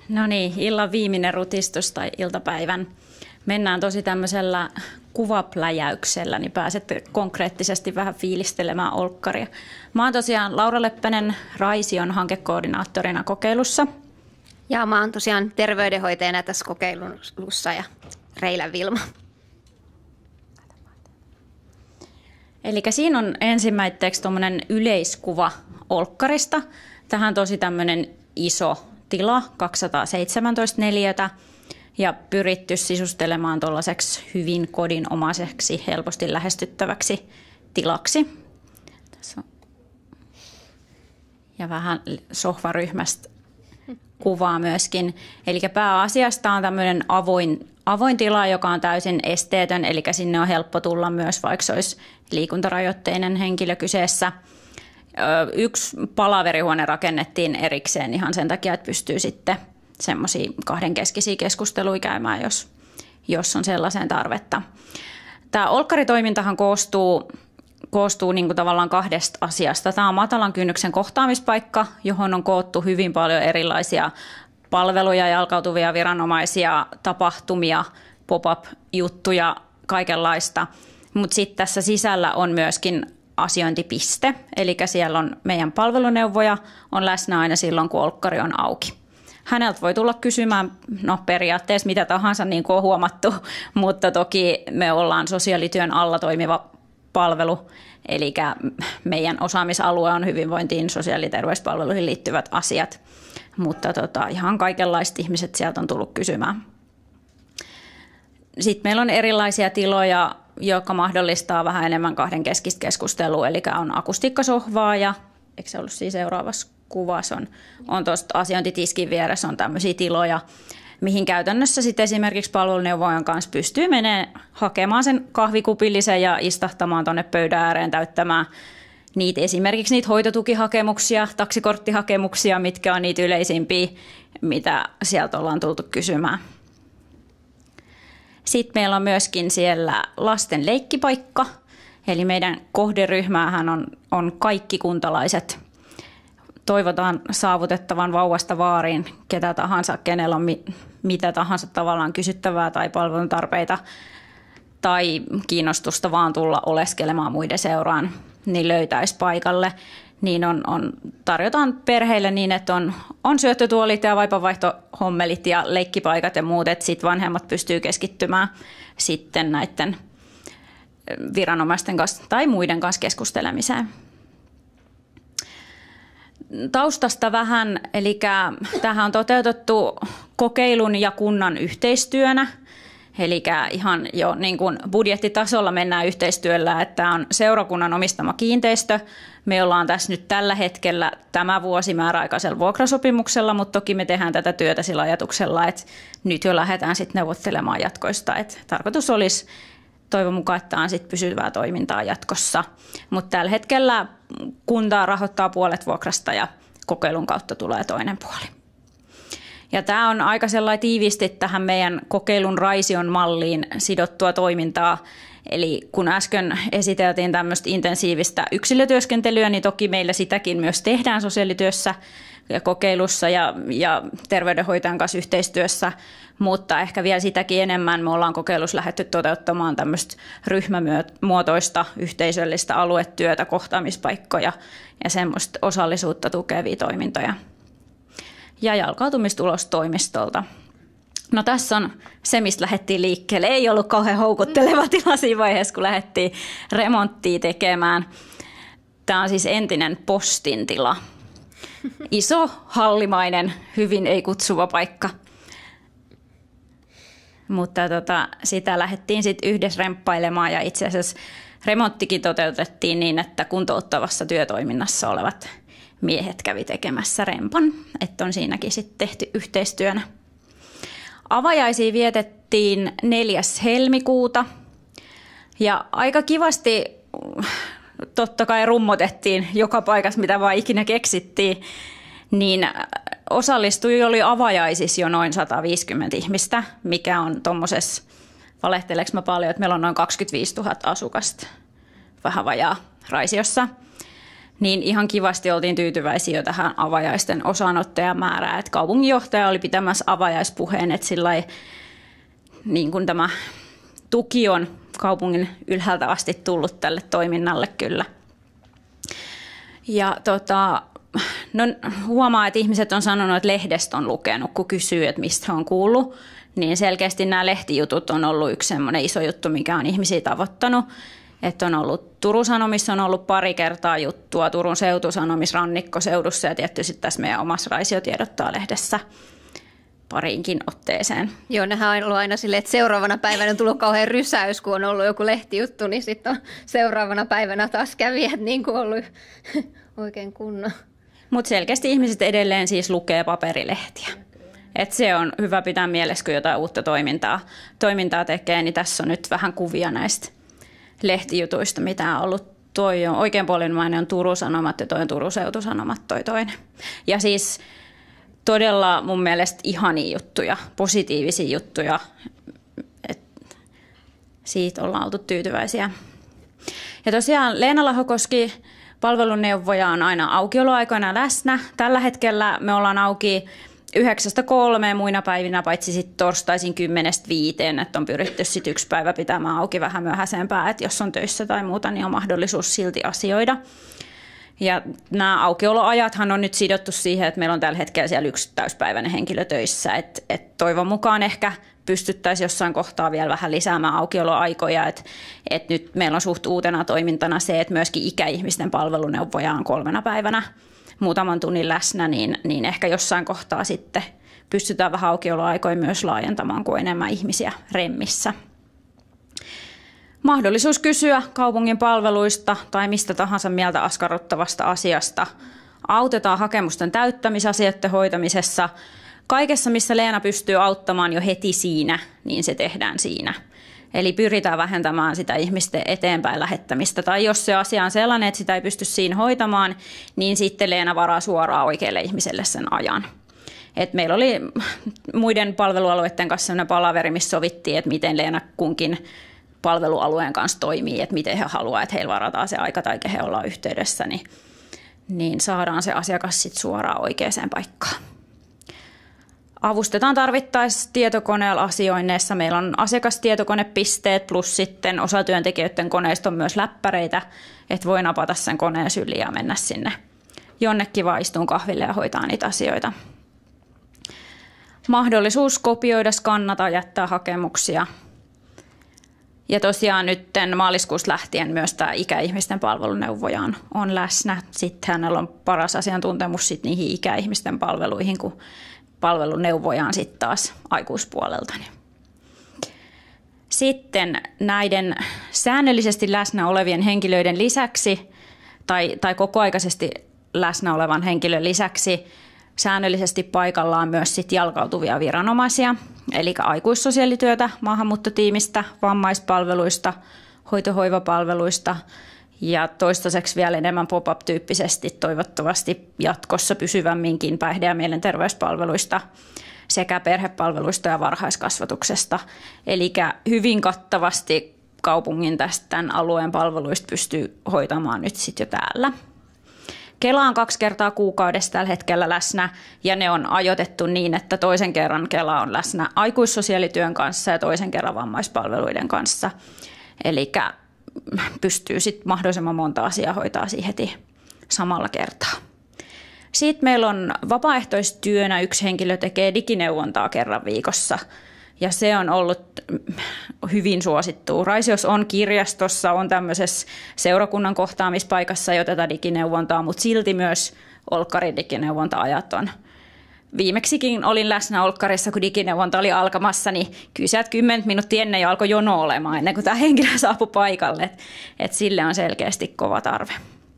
No niin, illan viimeinen rutistus tai iltapäivän. Mennään tosi tämmöisellä kuvapläjäyksellä, niin pääsette konkreettisesti vähän fiilistelemään olkkaria. Mä oon tosiaan Laura Leppänen, Raision hankekoordinaattorina kokeilussa. Ja mä oon tosiaan terveydenhoitajana tässä kokeilussa ja Reilän Vilma. Eli siinä on ensimmäiseksi tuommoinen yleiskuva olkkarista. Tähän on tosi tämmöinen iso tila, 217 neliötä, ja pyritty sisustelemaan tuollaiseksi hyvin kodinomaiseksi, helposti lähestyttäväksi tilaksi. Tässä on. Ja vähän sohvaryhmästä kuvaa myöskin. Eli pääasiasta on tämmöinen avoin tila, joka on täysin esteetön, eli sinne on helppo tulla myös, vaikka se olisi liikuntarajoitteinen henkilö kyseessä. Yksi palaverihuone rakennettiin erikseen ihan sen takia, että pystyy sitten semmoisia kahdenkeskisiä keskusteluja käymään, jos on sellaiseen tarvetta. Tämä olkkaritoimintahan koostuu niin kuin tavallaan kahdesta asiasta. Tämä on matalan kynnyksen kohtaamispaikka, johon on koottu hyvin paljon erilaisia palveluja, jalkautuvia viranomaisia, tapahtumia, pop-up-juttuja, kaikenlaista. Mutta sitten tässä sisällä on myöskin asiointipiste, eli siellä on meidän palveluneuvoja, on läsnä aina silloin, kun olkkari on auki. Häneltä voi tulla kysymään, no periaatteessa mitä tahansa, niin kuin on huomattu, mutta toki me ollaan sosiaalityön alla toimiva palvelu, eli meidän osaamisalue on hyvinvointiin, sosiaali- ja terveyspalveluihin liittyvät asiat, mutta ihan kaikenlaiset ihmiset sieltä on tullut kysymään. Sitten meillä on erilaisia tiloja, joka mahdollistaa vähän enemmän kahdenkeskistä keskustelua, eli on akustiikkasohvaa ja, eikö se ollut siinä seuraavassa kuvassa, on tuosta asiointitiskin vieressä on tämmöisiä tiloja, mihin käytännössä sitten esimerkiksi palveluneuvojan kanssa pystyy menemään hakemaan sen kahvikupillisen ja istahtamaan tuonne pöydän ääreen täyttämään esimerkiksi niitä hoitotukihakemuksia, taksikorttihakemuksia, mitkä on niitä yleisimpiä, mitä sieltä ollaan tultu kysymään. Sitten meillä on myöskin siellä lasten leikkipaikka, eli meidän kohderyhmähän on kaikki kuntalaiset. Toivotaan saavutettavan vauvasta vaariin ketä tahansa, kenellä on mitä tahansa tavallaan kysyttävää tai palveluntarpeita tai kiinnostusta vaan tulla oleskelemaan muiden seuraan, niin löytäisi paikalle. Niin tarjotaan perheille niin, että on syöttötuolit ja vaipanvaihtohommelit ja leikkipaikat ja muut, että sitten vanhemmat pystyy keskittymään sitten näiden viranomaisten kanssa tai muiden kanssa keskustelemiseen. Taustasta vähän, eli tämähän on toteutettu kokeilun ja kunnan yhteistyönä, eli ihan jo niin kuin budjettitasolla mennään yhteistyöllä, että tämä on seurakunnan omistama kiinteistö. Me ollaan tässä nyt tällä hetkellä tämä vuosi määräaikaisella vuokrasopimuksella, mutta toki me tehdään tätä työtä sillä ajatuksella, että nyt jo lähdetään sitten neuvottelemaan jatkoista. Että tarkoitus olisi toivon mukaan, että on sitten pysyvää toimintaa jatkossa, mutta tällä hetkellä kunta rahoittaa puolet vuokrasta ja kokeilun kautta tulee toinen puoli. Ja tämä on aika sellainen tiiviisti tähän meidän kokeilun Raision malliin sidottua toimintaa. Eli kun äsken esiteltiin tämmöistä intensiivistä yksilötyöskentelyä, niin toki meillä sitäkin myös tehdään sosiaalityössä ja kokeilussa ja terveydenhoitajan kanssa yhteistyössä, mutta ehkä vielä sitäkin enemmän me ollaan kokeilussa lähdetty toteuttamaan tämmöistä ryhmämuotoista yhteisöllistä aluetyötä, kohtaamispaikkoja ja semmoista osallisuutta tukevia toimintoja. Ja jalkautumistulostoimistolta. No tässä on se, mistä lähdettiin liikkeelle. Ei ollut kauhean houkutteleva tila siinä vaiheessa, kun lähdettiin remonttia tekemään. Tämä on siis entinen postin tila. Iso, hallimainen, hyvin ei-kutsuva paikka. Mutta sitä lähdettiin sitten yhdessä remppailemaan ja itse asiassa remonttikin toteutettiin niin, että kuntouttavassa työtoiminnassa olevat miehet kävi tekemässä rempan, että on siinäkin sitten tehty yhteistyönä. Avajaisia vietettiin 4. helmikuuta ja aika kivasti totta kai rummotettiin joka paikassa, mitä vaan ikinä keksittiin, niin osallistujia oli avajaisissa jo noin 150 ihmistä, mikä on tuommoisessa, valehteleeko mä paljon, että meillä on noin 25 000 asukasta, vähän vajaa Raisiossa. niin ihan kivasti oltiin tyytyväisiä jo tähän avajaisten osanottajamäärään. Että kaupunginjohtaja oli pitämässä avajaispuheen, että sillai, niin kuin tämä tuki on kaupungin ylhäältä asti tullut tälle toiminnalle kyllä. Ja no, huomaa, että ihmiset on sanonut, että lehdestä on lukenut, kun kysyy, että mistä he on kuullut. Niin selkeästi nämä lehtijutut on ollut yksi semmoinen iso juttu, mikä on ihmisiä tavoittanut. Että on ollut Turun Sanomissa on ollut pari kertaa juttua, Turun Seutusanomissa, Rannikkoseudussa ja tietysti tässä meidän omassa Raisio tiedottaa lehdessä pariinkin otteeseen. Joo, nehän on ollut aina silleen, että seuraavana päivänä on tullut kauhean rysäys, kun on ollut joku lehtijuttu, niin sitten on seuraavana päivänä taas kävijät niin kuin ollut oikein kunnon. Mutta selkeästi ihmiset edelleen siis lukee paperilehtiä. Et se on hyvä pitää mielessä, kun jotain uutta toimintaa tekee, niin tässä on nyt vähän kuvia näistä lehtijutuista, mitä on ollut. Toi on oikein poljinmainen on Turun Sanomat ja toi on Turun Seutusanomat toi toinen. Ja siis todella mun mielestä ihania juttuja, positiivisia juttuja. Et siitä ollaan oltu tyytyväisiä. Ja tosiaan Leena Lahokoski, palveluneuvoja, on aina aukioloaikoina läsnä. Tällä hetkellä me ollaan auki 9-3 muina päivinä, paitsi sitten torstaisin 10-5, että on pyritty sitten yksi päivä pitämään auki vähän myöhäisempää, että jos on töissä tai muuta, niin on mahdollisuus silti asioida. Ja nämä aukioloajathan on nyt sidottu siihen, että meillä on tällä hetkellä siellä yksi täyspäiväinen henkilö töissä, että toivon mukaan ehkä pystyttäisiin jossain kohtaa vielä vähän lisäämään aukioloaikoja, että nyt meillä on suht uutena toimintana se, että myöskin ikäihmisten palveluneuvoja on 3 päivänä muutaman tunnin läsnä, niin ehkä jossain kohtaa sitten pystytään vähän aukioloaikoja myös laajentamaan, kuin enemmän ihmisiä remmissä. Mahdollisuus kysyä kaupungin palveluista tai mistä tahansa mieltä askarruttavasta asiasta. Autetaan hakemusten täyttämisasioiden hoitamisessa. Kaikessa, missä Leena pystyy auttamaan jo heti siinä, niin se tehdään siinä. Eli pyritään vähentämään sitä ihmisten eteenpäin lähettämistä. Tai jos se asia on sellainen, että sitä ei pysty siinä hoitamaan, niin sitten Leena varaa suoraan oikealle ihmiselle sen ajan. Et meillä oli muiden palvelualueiden kanssa sellainen palaveri, missä sovittiin, että miten Leena kunkin palvelualueen kanssa toimii, että miten he haluaa, että heillä varataan se aika tai kehen ollaan yhteydessä, niin saadaan se asiakas sitten suoraan oikeaan paikkaan. Avustetaan tarvittaessa tietokoneella asioinneissa. Meillä on asiakastietokonepisteet plus sitten osatyöntekijöiden koneista on myös läppäreitä, että voi napata sen koneen syliin ja mennä sinne jonnekin vaan istuun kahville ja hoitaa niitä asioita. Mahdollisuus kopioida, skannata, jättää hakemuksia. Ja tosiaan nyt maaliskuussa lähtien myös tämä ikäihmisten palveluneuvoja on läsnä. Sitten hänellä on paras asiantuntemus sit niihin ikäihmisten palveluihin, kun palveluneuvojaan sitten taas aikuispuolelta. Sitten näiden säännöllisesti läsnä olevien henkilöiden lisäksi tai kokoaikaisesti läsnä olevan henkilön lisäksi säännöllisesti paikallaan myös sit jalkautuvia viranomaisia, eli aikuissosiaalityötä, maahanmuuttotiimistä, vammaispalveluista, hoitohoivapalveluista ja toistaiseksi vielä enemmän pop-up-tyyppisesti toivottavasti jatkossa pysyvämminkin päihde- ja mielenterveyspalveluista sekä perhepalveluista ja varhaiskasvatuksesta. Eli hyvin kattavasti kaupungin tämän alueen palveluista pystyy hoitamaan nyt sitten jo täällä. Kela on 2 kertaa kuukaudessa tällä hetkellä läsnä ja ne on ajoitettu niin, että toisen kerran Kela on läsnä aikuissosiaalityön kanssa ja toisen kerran vammaispalveluiden kanssa. Eli pystyy sitten mahdollisimman monta asiaa hoitaa siihen heti samalla kertaa. Sitten meillä on vapaaehtoistyönä yksi henkilö tekee digineuvontaa kerran viikossa ja se on ollut hyvin suosittua. Raisiossa on kirjastossa, on tämmöisessä seurakunnan kohtaamispaikassa jo tätä digineuvontaa, mutta silti myös Olkkarin digineuvonta-ajat on. Viimeksikin olin läsnä Olkkarissa, kun digineuvonta oli alkamassa, niin kyllä sieltä 10 minuuttia ennen jo alkoi jono olemaan, ennen kuin tämä henkilö saapui paikalle. Et sille on selkeästi kova tarve.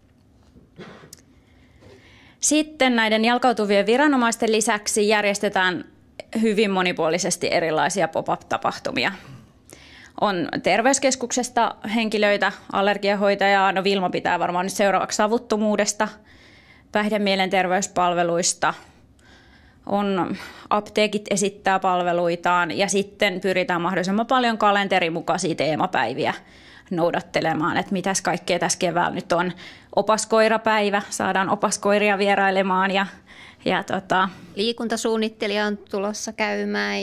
Sitten näiden jalkautuvien viranomaisten lisäksi järjestetään hyvin monipuolisesti erilaisia pop-up-tapahtumia. On terveyskeskuksesta henkilöitä, allergiahoitajaa, no Vilma pitää varmaan nyt seuraavaksi savuttomuudesta, päihdemielenterveyspalveluista, on apteekit esittää palveluitaan ja sitten pyritään mahdollisimman paljon kalenterin mukaisia teemapäiviä noudattelemaan, että mitäs kaikkea tässä keväällä nyt on. Opaskoirapäivä, saadaan opaskoiria vierailemaan ja liikuntasuunnittelija on tulossa käymään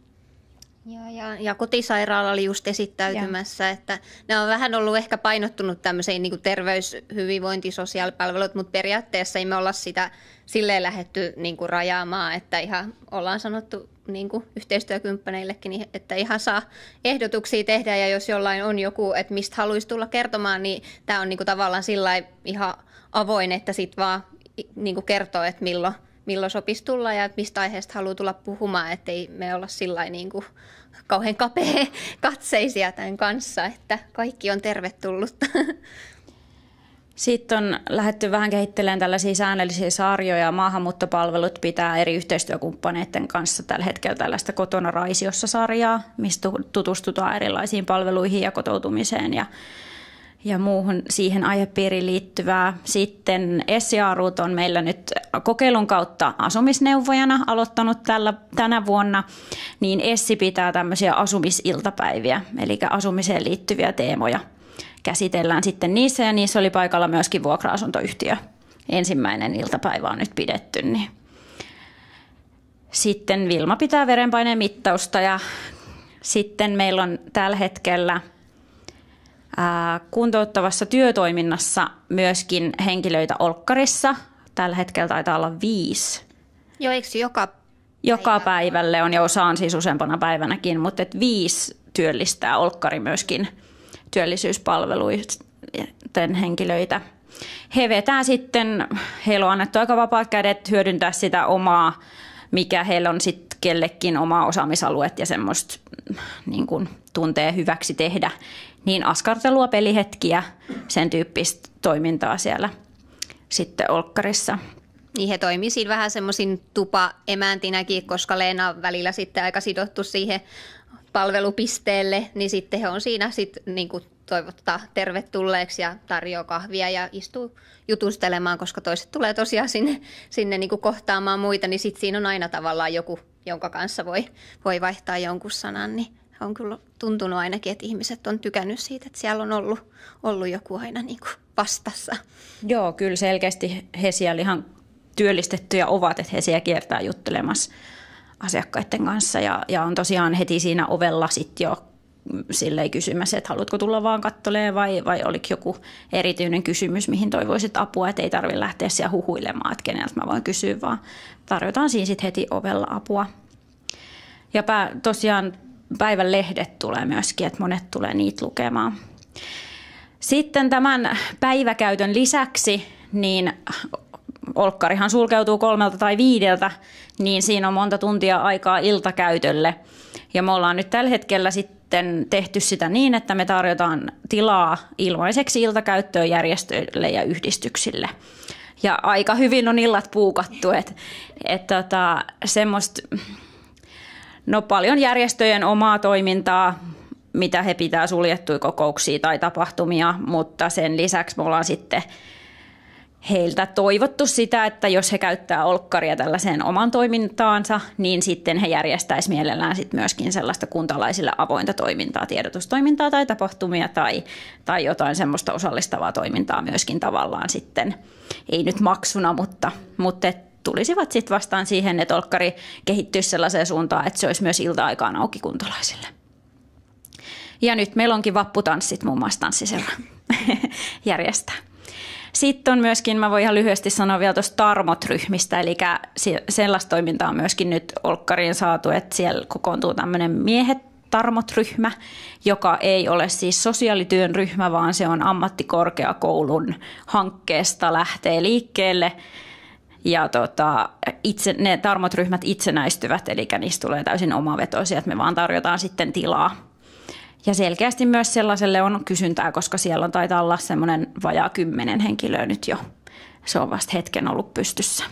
ja kotisairaala oli just esittäytymässä, että ne on vähän ollut ehkä painottunut tämmöiseen niin kuin terveys-, hyvinvointi-, sosiaalipalvelut, mutta periaatteessa ei me olla sitä silleen lähdetty niin kuin rajaamaan, että ihan ollaan sanottu niin kuin yhteistyökumppaneillekin, että ihan saa ehdotuksia tehdä ja jos jollain on joku, että mistä haluaisi tulla kertomaan, niin tämä on niin kuin tavallaan sillai ihan avoin, että sitten vaan niin kuin kertoo, että milloin sopisi tulla ja mistä aiheesta haluaa tulla puhumaan, ettei me olla sillai niin kuin kauhean kapea katseisia tämän kanssa, että kaikki on tervetullutta. Sitten on lähdetty vähän kehittelemään tällaisia säännöllisiä sarjoja. Maahanmuuttopalvelut pitää eri yhteistyökumppaneiden kanssa tällä hetkellä tällaista Kotona Raisiossa -sarjaa, mistä tutustutaan erilaisiin palveluihin ja kotoutumiseen ja muuhun siihen aihepiiriin liittyvää. Sitten SCA-RUT on meillä nyt kokeilun kautta asumisneuvojana aloittanut tänä vuonna, niin Essi pitää tämmöisiä asumisiltapäiviä, eli asumiseen liittyviä teemoja käsitellään sitten niissä, ja niissä oli paikalla myöskin vuokra-asuntoyhtiö. Ensimmäinen iltapäivä on nyt pidetty. Niin. Sitten Vilma pitää verenpaineen mittausta, ja sitten meillä on tällä hetkellä kuntouttavassa työtoiminnassa myöskin henkilöitä olkkarissa. Tällä hetkellä taitaa olla 5. Joo, eikö joka päivälle on, ja osa on siis useampana päivänäkin, mutta 5 työllistää olkkari myöskin työllisyyspalveluiden henkilöitä. He vetää sitten, heillä on annettu aika vapaat kädet hyödyntää sitä omaa, mikä heillä on sitten kellekin omaa osaamisalueet ja semmoista niin kuin tuntee hyväksi tehdä, niin askartelua, pelihetkiä, sen tyyppistä toimintaa siellä sitten olkkarissa. Niin he toimii siinä vähän semmoisin tupaemäntinäkin, koska Leena on välillä sitten aika sidottu siihen palvelupisteelle, niin sitten he on siinä sitten niin kuin toivottaa tervetulleeksi ja tarjoaa kahvia ja istuu jutustelemaan, koska toiset tulee tosiaan sinne niin kuin kohtaamaan muita, niin sitten siinä on aina tavallaan joku, jonka kanssa voi vaihtaa jonkun sanan, niin on kyllä tuntunut ainakin, että ihmiset on tykännyt siitä, että siellä on ollut joku aina niin kuin vastassa. Joo, kyllä selkeästi he siellä ihan työllistettyjä ovat, että he siellä kiertää juttelemassa asiakkaiden kanssa ja on tosiaan heti siinä ovella sitten jo silleen kysymässä, että haluatko tulla vaan kattoleen vai oliko joku erityinen kysymys, mihin toivoisit apua, että ei tarvitse lähteä siellä huhuilemaan, että keneltä mä voin kysyä, vaan tarjotaan siinä sitten heti ovella apua. Ja tosiaan päivän lehdet tulee myöskin, että monet tulee niitä lukemaan. Sitten tämän päiväkäytön lisäksi, niin olkkarihan sulkeutuu 3 tai 5, niin siinä on monta tuntia aikaa iltakäytölle. Ja me ollaan nyt tällä hetkellä sitten tehty sitä niin, että me tarjotaan tilaa ilmaiseksi iltakäyttöön järjestöille ja yhdistyksille. Ja aika hyvin on illat puukattu, että semmoista, no paljon järjestöjen omaa toimintaa, mitä he pitää suljettuja kokouksia tai tapahtumia, mutta sen lisäksi me ollaan sitten heiltä toivottu sitä, että jos he käyttää olkkaria tällaiseen oman toimintaansa, niin sitten he järjestäisivät mielellään sitten myöskin sellaista kuntalaisille avointa toimintaa, tiedotustoimintaa tai tapahtumia tai jotain semmoista osallistavaa toimintaa myöskin tavallaan sitten, ei nyt maksuna, mutta tulisivat sitten vastaan siihen, että olkkari kehittyisi sellaiseen suuntaan, että se olisi myös ilta-aikaan auki kuntalaisille. Ja nyt meillä onkin vapputanssit muun muassa tanssiseura järjestää. Sitten on myöskin, mä voin ihan lyhyesti sanoa vielä tuosta Tarmot-ryhmistä, eli sellaista toimintaa on myöskin nyt olkkariin saatu, että siellä kokoontuu tämmöinen miehet Tarmot-ryhmä, joka ei ole siis sosiaalityön ryhmä, vaan se on ammattikorkeakoulun hankkeesta lähtee liikkeelle. Ja ne Tarmot-ryhmät itsenäistyvät, eli niistä tulee täysin omavetoisia, että me vaan tarjotaan sitten tilaa. Ja selkeästi myös sellaiselle on kysyntää, koska siellä on taitaa olla semmoinen vajaa 10 henkilöä nyt jo. Se on vasta hetken ollut pystyssä.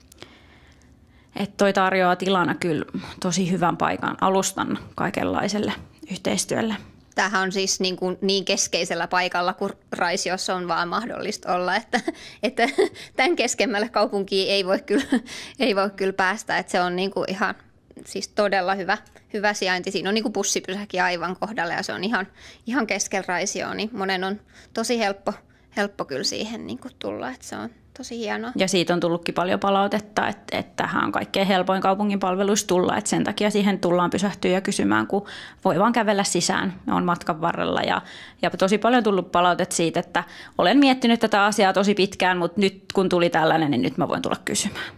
Että toi tarjoaa tilana kyllä tosi hyvän paikan alustan kaikenlaiselle yhteistyölle. Tämähän on siis niin keskeisellä paikalla, kun Raisiossa on vaan mahdollista olla, että tämän keskemmälle kaupunkiin ei voi kyllä päästä. Että se on niin kuin ihan siis todella hyvä sijainti. Siinä on niin kuin bussipysäki aivan kohdalla ja se on ihan keskellä Raisioa, niin monen on tosi helppo kyllä siihen niin kuin tulla, että se on tosi hienoa. Ja siitä on tullutkin paljon palautetta, että tähän on kaikkein helpoin kaupungin palveluissa tulla, että sen takia siihen tullaan pysähtyä ja kysymään, kun voi vaan kävellä sisään, on matkan varrella. Ja tosi paljon tullut palautetta siitä, että olen miettinyt tätä asiaa tosi pitkään, mutta nyt kun tuli tällainen, niin nyt mä voin tulla kysymään.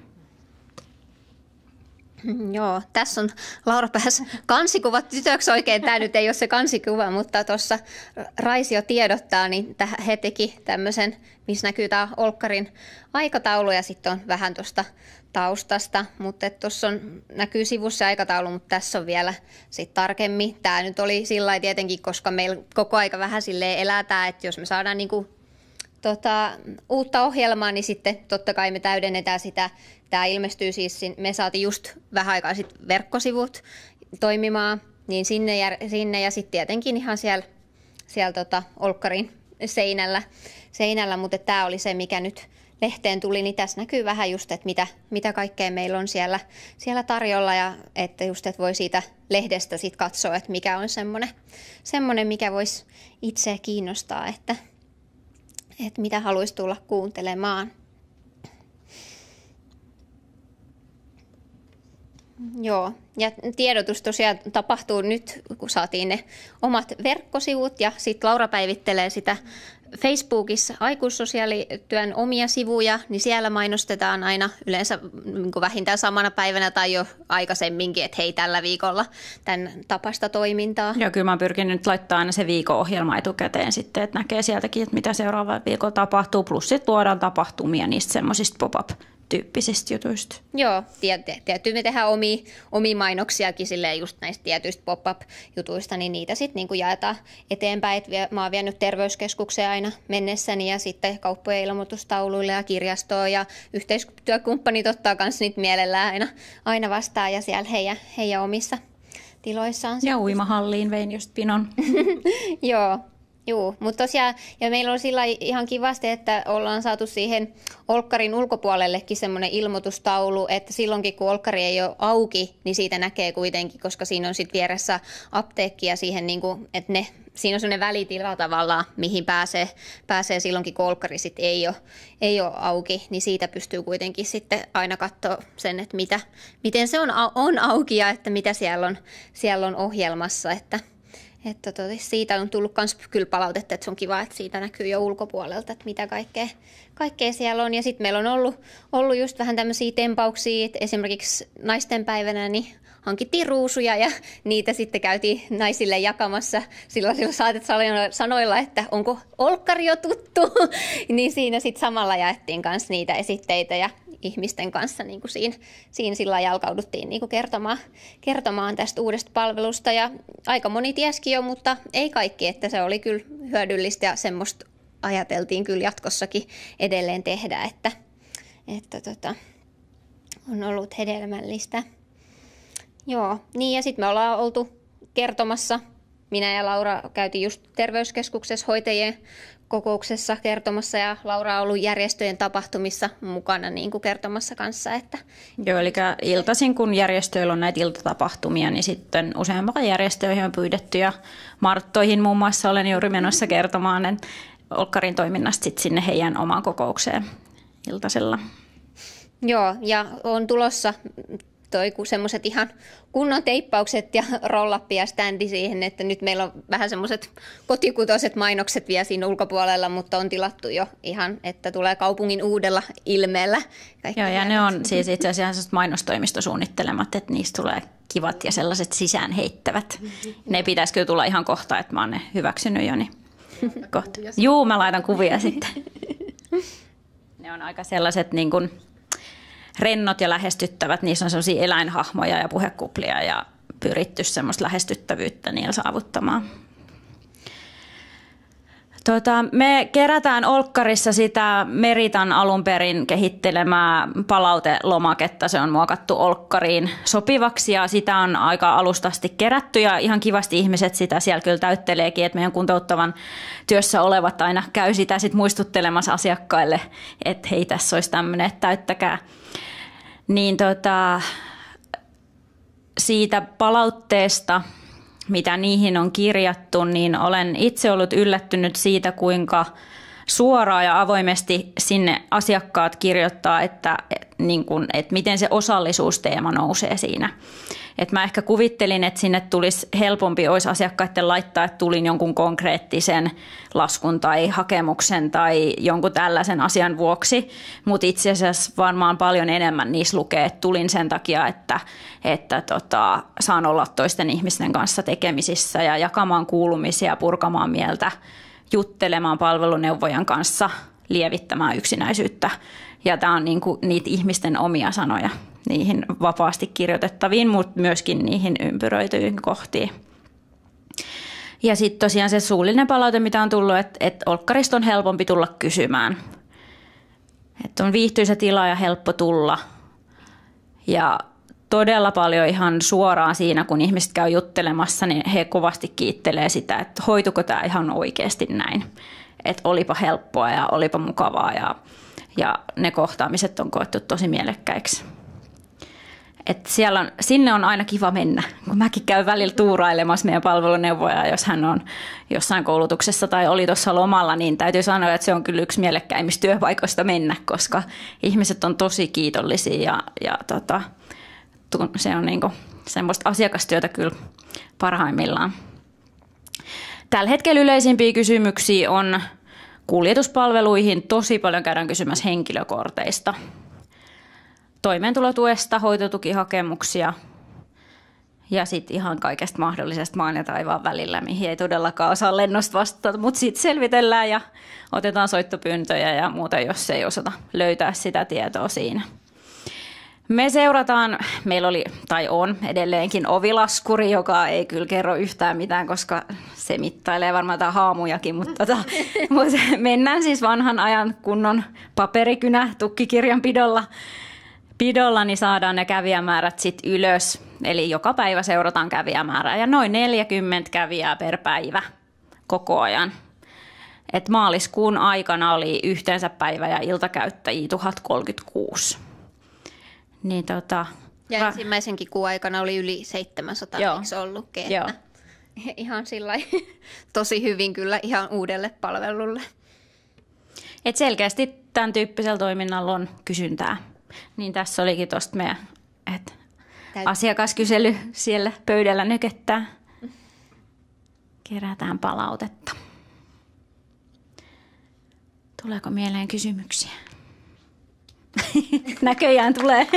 Joo, tässä on Laura pääsi kansikuvat tytöksi oikein. Tämä nyt ei ole se kansikuva, mutta tuossa Raisio tiedottaa, niin he teki tämmöisen, missä näkyy tämä Olkkarin aikataulu ja sitten on vähän tuosta taustasta. Mutta tuossa näkyy sivussa aikataulu, mutta tässä on vielä sit tarkemmin. Tämä nyt oli sillä lailla tietenkin, koska meillä koko aika vähän silleen elätään, että jos me saadaan niinku uutta ohjelmaa, niin sitten totta kai me täydennetään sitä. Tämä ilmestyy siis, me saatiin just vähän aikaa sitten verkkosivut toimimaan, niin sinne ja sitten tietenkin ihan siellä Olkkarin seinällä, mutta tämä oli se, mikä nyt lehteen tuli, niin tässä näkyy vähän just, että mitä kaikkea meillä on siellä tarjolla ja että just, että voi siitä lehdestä sitten katsoa, että mikä on semmoinen, mikä voisi itseä kiinnostaa, että mitä haluaisi tulla kuuntelemaan. Joo, ja tiedotus tosiaan tapahtuu nyt, kun saatiin ne omat verkkosivut ja sitten Laura päivittelee sitä Facebookissa aikuissosiaalityön omia sivuja, niin siellä mainostetaan aina yleensä niin kuin vähintään samana päivänä tai jo aikaisemminkin, että hei tällä viikolla tämän tapasta toimintaa. Joo, kyllä mä oon pyrkinyt nyt laittaa aina se viikon-ohjelma etukäteen sitten, että näkee sieltäkin, että mitä seuraava viikolla tapahtuu, plus sitten luodaan tapahtumia niistä semmoisista pop-up-tyyppisistä jutuista. Joo, tietysti me tehdään omia mainoksiakin silleen just näistä tietyistä pop-up-jutuista, niin niitä sitten niinku jaetaan eteenpäin. Mä oon vienyt terveyskeskukseen aina mennessäni ja sitten kauppojen ilmoitustauluille ja kirjastoon ja yhteistyökumppanit ottaa myös niitä mielellään aina vastaan ja siellä heidän omissa tiloissaan. Ja uimahalliin vein just pinon. Joo, mutta tosiaan, ja meillä on sillä ihan kivasti, että ollaan saatu siihen Olkkarin ulkopuolellekin semmoinen ilmoitustaulu, että silloinkin kun Olkkari ei ole auki, niin siitä näkee kuitenkin, koska siinä on sitten vieressä apteekki ja siihen niin kuin, että siinä on semmoinen välitila tavallaan, mihin pääsee silloinkin, kun Olkkari sitten ei ole auki, niin siitä pystyy kuitenkin sitten aina katsoa sen, että miten se on auki ja että mitä siellä on ohjelmassa, että siitä on tullut myös kyllä palautetta, että se on kiva, että siitä näkyy jo ulkopuolelta, että mitä kaikkea siellä on. Ja sitten meillä on ollut just vähän tämmöisiä tempauksia, että esimerkiksi naistenpäivänä niin hankittiin ruusuja ja niitä sitten käytiin naisille jakamassa silloin sanoilla, että onko Olkkari jo tuttu, niin siinä sitten samalla jaettiin myös niitä esitteitä ja ihmisten kanssa niin kuin siinä sillä jalkauduttiin niin kuin kertomaan tästä uudesta palvelusta ja aika moni tiesikin jo, mutta ei kaikki, että se oli kyllä hyödyllistä ja semmoista ajateltiin kyllä jatkossakin edelleen tehdä, että on ollut hedelmällistä. Joo, niin ja sitten me ollaan oltu kertomassa, minä ja Laura käytiin just terveyskeskuksessa hoitajien kokouksessa kertomassa ja Laura on ollut järjestöjen tapahtumissa mukana niin kuin kertomassa kanssa. Että Joo, eli iltaisin kun järjestöillä on näitä iltatapahtumia, niin sitten useampaa järjestöihin on pyydetty ja Marttoihin muun muassa olen juuri menossa kertomaan Olkkarin toiminnasta sitten sinne heidän omaan kokoukseen iltasella. Joo, ja on tulossa semmoiset ihan kunnon teippaukset ja roll-up ja standi siihen, että nyt meillä on vähän semmoiset kotikutoiset mainokset vielä siinä ulkopuolella, mutta on tilattu jo ihan, että tulee kaupungin uudella ilmeellä. Joo, ja ne on siis itse asiassa mainostoimistosuunnittelemat, että niistä tulee kivat ja sellaiset sisään heittävät. Ne pitäisi kyllä tulla ihan kohta, että mä oon ne hyväksynyt jo, niin kohta. Juu, mä laitan kuvia sitten. Ne on aika sellaiset niin kuin rennot ja lähestyttävät, niissä on sellaisia eläinhahmoja ja puhekuplia ja pyritty semmoista lähestyttävyyttä niillä saavuttamaan. Me kerätään Olkkarissa sitä Meritan alun perin kehittelemää palautelomaketta. Se on muokattu Olkkariin sopivaksi ja sitä on aika alustasti kerätty ja ihan kivasti ihmiset sitä siellä kyllä täytteleekin, että meidän kuntouttavan työssä olevat aina käy sitä sit muistuttelemassa asiakkaille, että hei, tässä olisi tämmöinen, että täyttäkää. Niin siitä palautteesta, mitä niihin on kirjattu, niin olen itse ollut yllättynyt siitä, kuinka suoraan ja avoimesti sinne asiakkaat kirjoittaa, että miten se osallisuusteema nousee siinä. Et mä ehkä kuvittelin, että sinne tulisi helpompi olisi asiakkaiden laittaa, että tulin jonkun konkreettisen laskun tai hakemuksen tai jonkun tällaisen asian vuoksi, mutta itse asiassa varmaan paljon enemmän niissä lukee, että tulin sen takia, että saan olla toisten ihmisten kanssa tekemisissä ja jakamaan kuulumisia, purkamaan mieltä, juttelemaan palveluneuvojan kanssa, lievittämään yksinäisyyttä. Ja tämä on niitä ihmisten omia sanoja niihin vapaasti kirjoitettaviin, mutta myöskin niihin ympyröityihin kohtiin. Ja sitten tosiaan se suullinen palaute, mitä on tullut, että olkkarista on helpompi tulla kysymään. Että on viihtyisä tila ja helppo tulla. Ja todella paljon ihan suoraan siinä, kun ihmiset käy juttelemassa, niin he kovasti kiittelee sitä, että hoituko tämä ihan oikeasti näin. Että olipa helppoa ja olipa mukavaa ja ne kohtaamiset on koettu tosi mielekkäiksi. Et sinne on aina kiva mennä, kun mäkin käyn välillä tuurailemassa meidän palveluneuvojaa, jos hän on jossain koulutuksessa tai oli tuossa lomalla, niin täytyy sanoa, että se on kyllä yksi mielekkäimmistä työpaikoista mennä, koska ihmiset on tosi kiitollisia ja se on semmoista asiakastyötä kyllä parhaimmillaan. Tällä hetkellä yleisimpiä kysymyksiä on kuljetuspalveluihin. Tosi paljon käydään kysymässä henkilökorteista, toimeentulotuesta, hoitotukihakemuksia ja sitten ihan kaikesta mahdollisesta maan ja taivaan välillä, mihin ei todellakaan osaa lennosta vastata, mutta sitten selvitellään ja otetaan soittopyyntöjä ja muuta, jos ei osata löytää sitä tietoa siinä. Me seurataan, meillä oli tai on edelleenkin ovilaskuri, joka ei kyllä kerro yhtään mitään, koska se mittailee varmaan jotain haamujakin, mutta mennään siis vanhan ajan kunnon paperikynä tukkikirjanpidolla, niin saadaan ne kävijämäärät sitten ylös. Eli joka päivä seurataan kävijämäärää ja noin 40 kävijää per päivä koko ajan. Et maaliskuun aikana oli yhteensä päivä- ja iltakäyttäjiä 1036. Niin ja ensimmäisenkin kuun aikana oli yli 700, eikö se ollutkin? Joo. Ihan sillai, tosi hyvin kyllä ihan uudelle palvelulle. Et selkeästi tämän tyyppisellä toiminnalla on kysyntää. Niin tässä olikin tuosta meidän asiakaskysely siellä pöydällä nykettää. Kerätään palautetta. Tuleeko mieleen kysymyksiä? Näköjään tulee.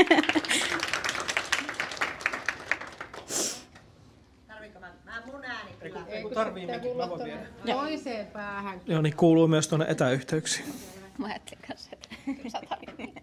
Tarviinko mä mun ääni kyllä? Ei kun tarvii mekin, mä voin viedä. Toiseen päähän. Joo, niin kuuluu myös tuonne etäyhteyksiin. Mä ajattelin kanssa, että kyllä sä tarvitset.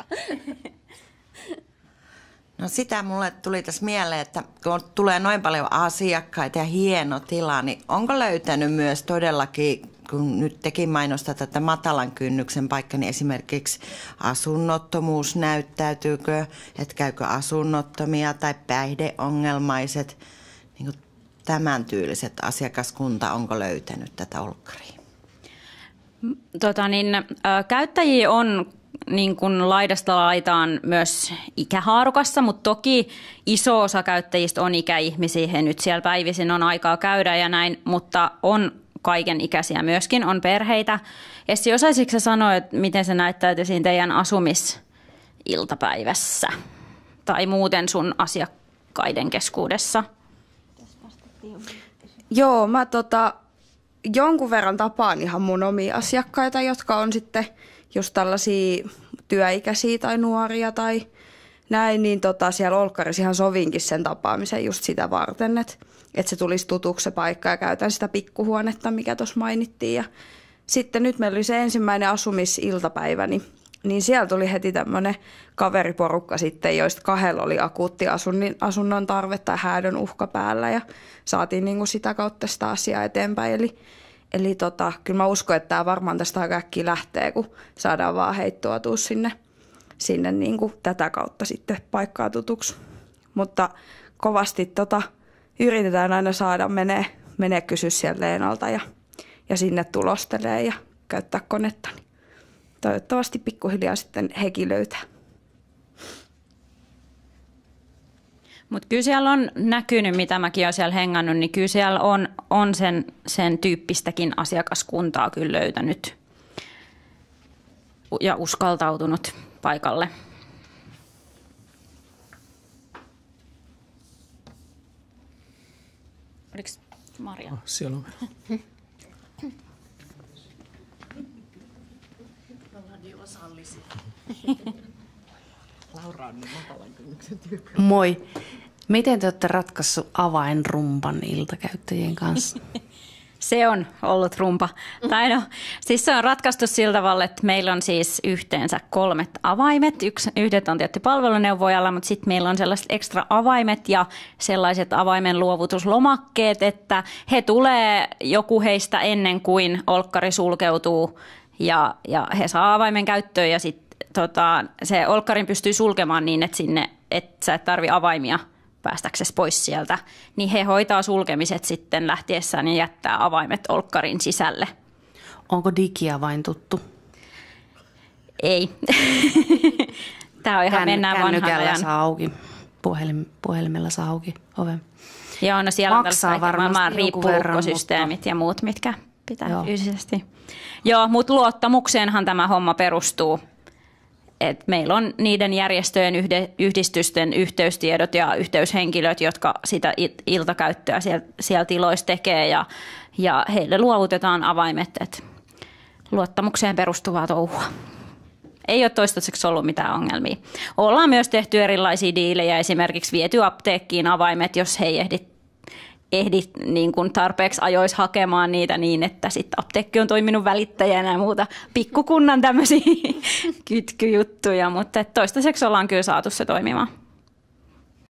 No sitä mulle tuli tässä mieleen, että kun tulee noin paljon asiakkaita ja hieno tila, niin onko löytänyt myös todellakin, kun nyt tekin mainostaa tätä matalan kynnyksen paikka, niin esimerkiksi asunnottomuus näyttäytyykö, että käykö asunnottomia tai päihdeongelmaiset, niin kuin tämän tyyliset asiakaskunta, onko löytänyt tätä olkkaria? Käyttäjiä on niin kuin laidasta laitaan myös ikähaarukassa, mutta toki iso osa käyttäjistä on ikäihmisiä. He nyt siellä päivisin on aikaa käydä ja näin, mutta on kaiken ikäisiä myöskin, on perheitä. Essi, osaisitko sä sanoa, että miten se näyttäytyy siinä teidän asumisiltapäivässä tai muuten sun asiakkaiden keskuudessa? Joo, mä jonkun verran tapaan ihan mun omia asiakkaita, jotka on sitten just tällaisia työikäisiä tai nuoria tai näin, niin siellä olkkarissa ihan sovinkin sen tapaamisen just sitä varten, että se tulisi tutuksi se paikka ja käytän sitä pikkuhuonetta, mikä tuossa mainittiin. Ja sitten nyt meillä oli se ensimmäinen asumisiltapäivä, niin siellä tuli heti tämmöinen kaveriporukka sitten, joista 2 oli akuutti asunnon tarve tai häädön uhka päällä ja saatiin niinku sitä kautta sitä asiaa eteenpäin. Eli kyllä mä uskon, että tämä varmaan tästä aika äkkiä lähtee, kun saadaan vaan heittoa tuu sinne niinku tätä kautta sitten paikkaa tutuksi. Mutta kovasti yritetään aina saada menee kysyä sieltä Leenalta ja sinne tulostelee ja käyttää konetta. Niin toivottavasti pikkuhiljaa sitten hekin löytää. Mutta kyllä siellä on näkynyt, mitä mäkin olen siellä hengannut, niin kyllä siellä on sen tyyppistäkin asiakaskuntaa kyllä löytänyt ja uskaltautunut paikalle. Oliko Maria? Siellä on. Laura on niin matalan kynnyksen tyyppi. Moi. Miten te olette ratkaissut avainrumpan iltakäyttäjien kanssa? Se on ollut rumpa. Tai no, siis se on ratkaistu sillä tavalla, että meillä on siis yhteensä 3 avaimet. Yhdet on tietty palveluneuvojalla, mutta sitten meillä on sellaiset ekstra avaimet ja sellaiset avaimen luovutuslomakkeet, että he tulee joku heistä ennen kuin olkkari sulkeutuu ja he saa avaimen käyttöön ja sitten se olkkarin pystyy sulkemaan niin, että sä et tarvi avaimia päästäksesi pois sieltä, niin he hoitaa sulkemiset sitten lähtiessään ja jättää avaimet olkkarin sisälle. Onko digiavain tuttu? Ei. Tämä on ihan mennään vanhan ajan. Saa auki, puhelimella saa auki oven. Joo, no siellä maksaa on varmaan riippuvuussysteemit ja muut, mitkä pitää fyysisesti. Joo, mutta luottamukseenhan tämä homma perustuu. Et meillä on niiden järjestöjen, yhdistysten yhteystiedot ja yhteyshenkilöt, jotka sitä iltakäyttöä siellä tiloissa tekee ja heille luovutetaan avaimet. Et luottamukseen perustuvaa touhua. Ei ole toistaiseksi ollut mitään ongelmia. Ollaan myös tehty erilaisia diilejä, esimerkiksi viety apteekkiin avaimet, jos he ei ehdi niin kuin tarpeeksi ajoissa hakemaan niitä niin, että sitten apteekki on toiminut välittäjänä ja muuta pikkukunnan tämmöisiä kytkyjuttuja, mutta toistaiseksi ollaan kyllä saatu se toimimaan.